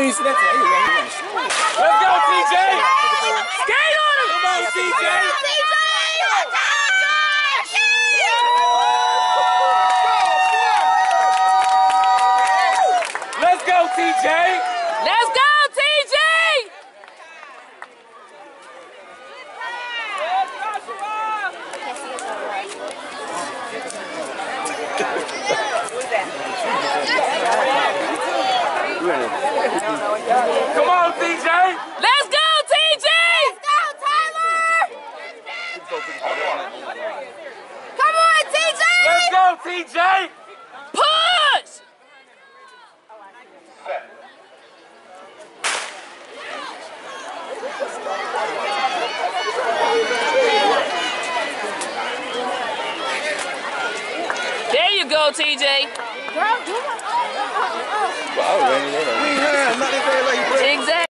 ain't see that today. Let's go, TJ! Skate on him! Come on, TJ! Let's go, TJ! Let's go, TJ! Come on, TJ! Let's go, TJ! Let's go, Tyler! Come on, TJ! Let's go, TJ! Push! There you go, TJ. Girl, do it. Wow,